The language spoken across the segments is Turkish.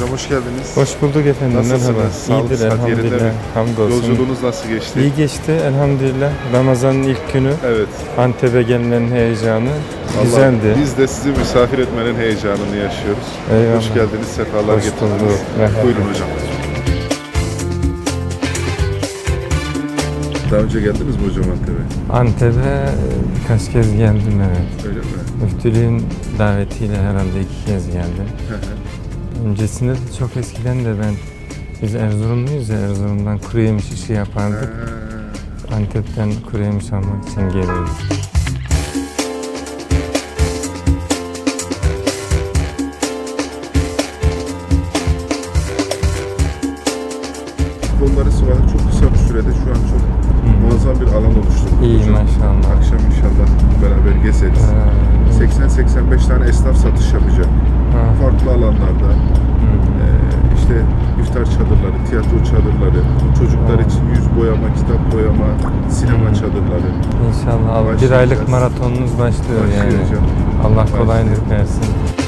Hocam hoş geldiniz. Hoş bulduk efendim. Nasılsınız? Merhaba. Sağlık, İyidir elhamdülillah. Hamdolsun. Yolculuğunuz nasıl geçti? İyi geçti elhamdülillah. Ramazan'ın ilk günü. Evet. Antep'e gelmenin heyecanı güzeldi. Biz de sizi misafir etmenin heyecanını yaşıyoruz. Eyvallah. Hoş geldiniz, sefalar getirdiniz. Buyurun hocam. Daha önce geldiniz mi hocam Antep'e? Antep'e birkaç kez geldim, evet. Öyle mi? Müftülüğün davetiyle herhalde 2 kez geldim. Öncesinde de çok eskiden de biz Erzurumluyuz ya, Erzurum'dan kuru yemiş işi yapardık. Antep'ten kuru yemiş almak için geliriz. Kolları sıvalı çok kısa bir sürede şu an çok muazzam bir alan oluşturduk. İyi hocam. maşallah. Akşam inşallah beraber gezeriz. 80-85 tane esnaf satış yapacak. Farklı alanlarda. İşte iftar çadırları, tiyatro çadırları, çocuklar için yüz boyama, kitap boyama, sinema çadırları. İnşallah bir aylık maratonunuz başlıyor yani. Hocam. Allah kolaylık versin.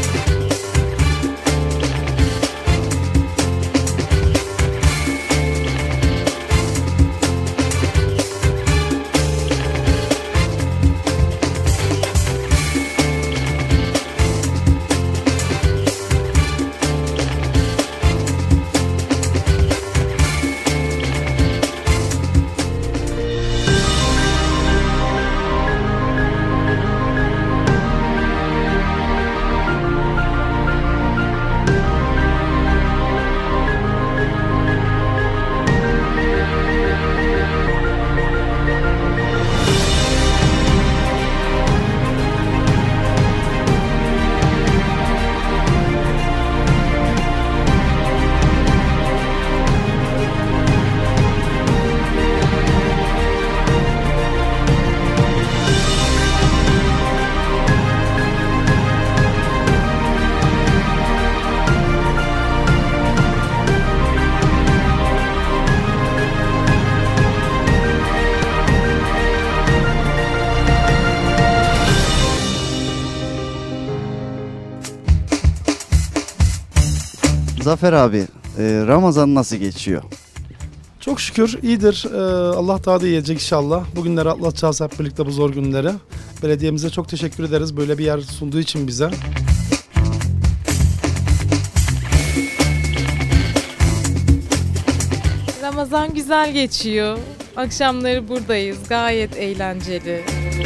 Zafer abi, Ramazan nasıl geçiyor? Çok şükür iyidir. Allah daha da iyi edecek inşallah. Bugünleri atlatacağız hep birlikte, bu zor günleri. Belediyemize çok teşekkür ederiz böyle bir yer sunduğu için bize. Ramazan güzel geçiyor. Akşamları buradayız. Gayet eğlenceli.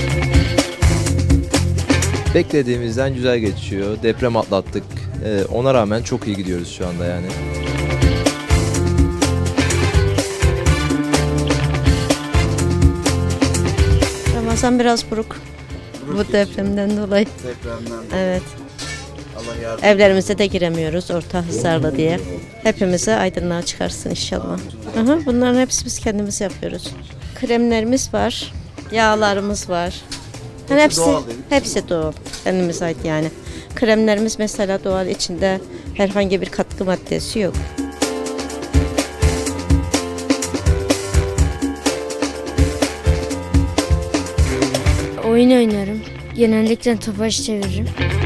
Beklediğimizden güzel geçiyor. Deprem atlattık. Ona rağmen çok iyi gidiyoruz şu anda yani. Ramazan biraz buruk. Bu depremden dolayı. Evet. Evlerimize de giremiyoruz orta hasarlı diye. Hepimize aydınlığa çıkarsın inşallah. Bunların hepsi biz kendimiz yapıyoruz. Kremlerimiz var, yağlarımız var. Yani hepsi doğal. Kendimize ait yani. Kremlerimiz mesela doğal, içinde herhangi bir katkı maddesi yok. Oyun oynarım. Genellikle topaç çeviririm.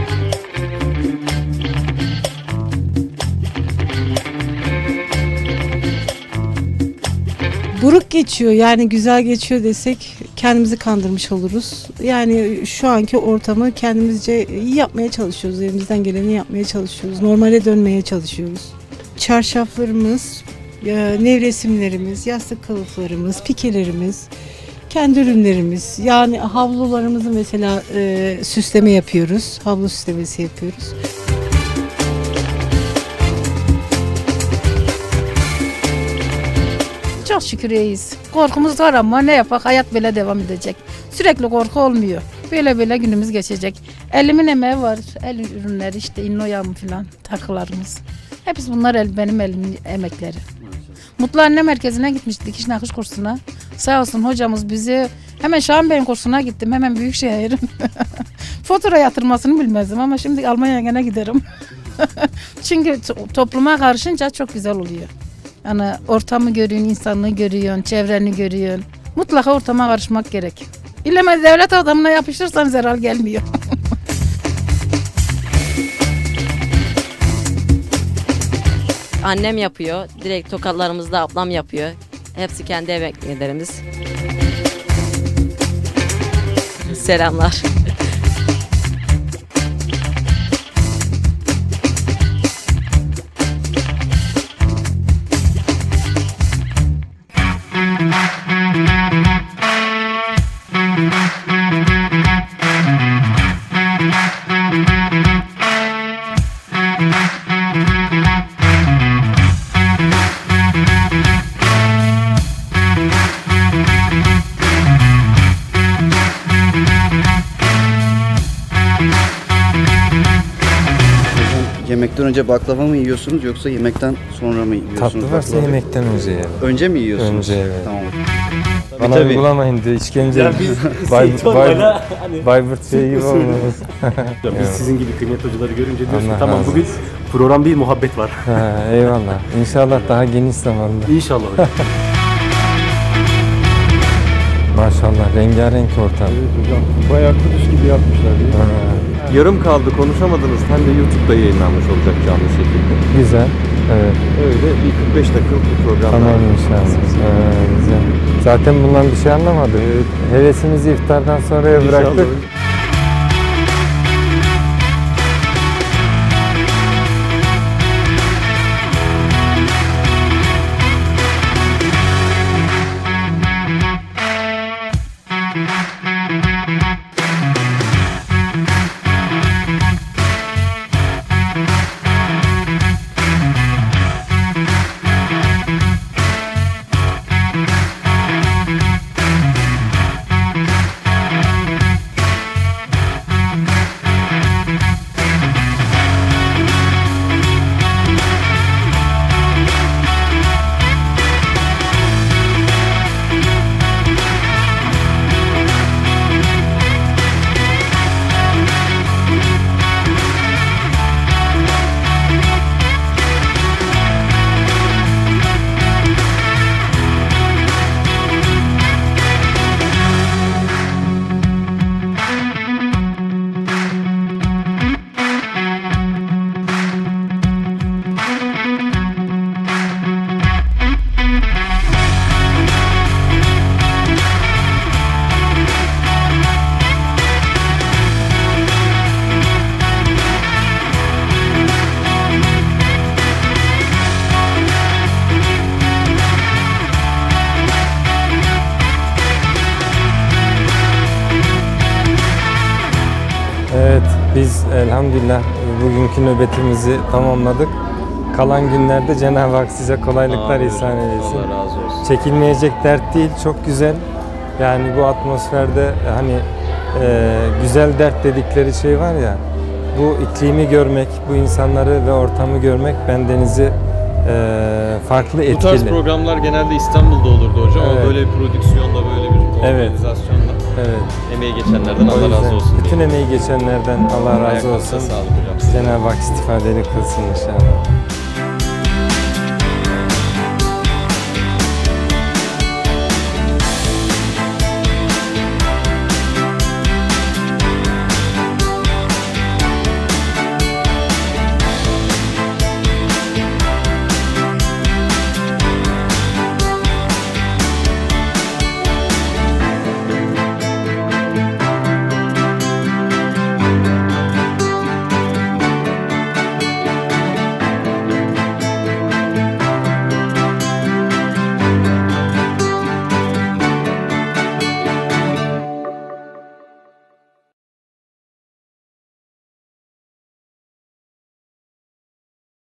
Buruk geçiyor, yani güzel geçiyor desek kendimizi kandırmış oluruz. Yani şu anki ortamı kendimizce iyi yapmaya çalışıyoruz. Elimizden geleni yapmaya çalışıyoruz. Normale dönmeye çalışıyoruz. Çarşaflarımız, nevresimlerimiz, yastık kılıflarımız, pikelerimiz, kendi ürünlerimiz. Yani havlularımızı mesela süsleme yapıyoruz. Havlu süslemesi yapıyoruz. Çok şükür iyiyiz. Korkumuz var ama ne yapak, hayat böyle devam edecek. Sürekli korku olmuyor. Böyle günümüz geçecek. Elimin emeği var. El ürünleri işte, innoyam falan, takılarımız. Hepsi bunlar benim elimin emekleri. Mutlu Anne Merkezi'ne gitmiştik, dikiş nakış kursuna. Sağ olsun hocamız bizi, hemen Şahin Bey'in kursuna gittim, hemen Büyükşehir'in. Fatura yatırmasını bilmezdim ama şimdi Almanya'ya gene giderim. Çünkü topluma karşınca çok güzel oluyor. Yani ortamı görüyorsun, insanlığı görüyorsun, çevreni görüyorsun. Mutlaka ortama karışmak gerek. İllemez devlet adamına yapışırsan zarar gelmiyor. annem yapıyor. Direkt tokatlarımızda ablam yapıyor. Hepsi kendi emeklerimiz. Selamlar. Yemekten önce baklava mı yiyorsunuz yoksa yemekten sonra mı yiyorsunuz? Tatlı varsa baklavayı? yemekten önce yani. Önce mi yiyorsunuz? Önce, evet. Tamam. Bana tabii. uygulamayın diyor, işkence. Ya biz Bayburt şeyi gibi olmamız. Biz sizin gibi kıymetli hocaları görünce diyoruz ki Allah tamam razı bugün program değil muhabbet var. Ha, eyvallah. İnşallah daha geniş zamanda. İnşallah hocam. Maşallah rengarenk ortam. Hocam bayağı Kudüs gibi yapmışlar değil mi? Yarım kaldı konuşamadınız. Hem de YouTube'da yayınlanmış olacak canlı şekilde. Güzel. Evet. Öyle bir 45 dakikalık bir program. Tamam inşallah. Güzel. Zaten bundan bir şey anlamadık. Hevesimizi iftardan sonraya bıraktık. Evet, biz elhamdülillah bugünkü nöbetimizi tamamladık. Kalan günlerde Cenab-ı Hak size kolaylıklar ihsan eylesin. Allah razı olsun. Çekilmeyecek dert değil, çok güzel. Yani bu atmosferde hani güzel dert dedikleri şey var ya, bu iklimi görmek, bu insanları ve ortamı görmek bendenizi farklı etkili. Bu tarz programlar genelde İstanbul'da olurdu hocam ama Evet. böyle bir prodüksiyonla, böyle bir organizasyonla emeği geçenlerden Allah razı olsun. Bütün emeği geçenlerden Allah razı Ayaklarınıza olsun. sağlık hocam. Cenab-ı Hak istifadeli kılsın inşallah.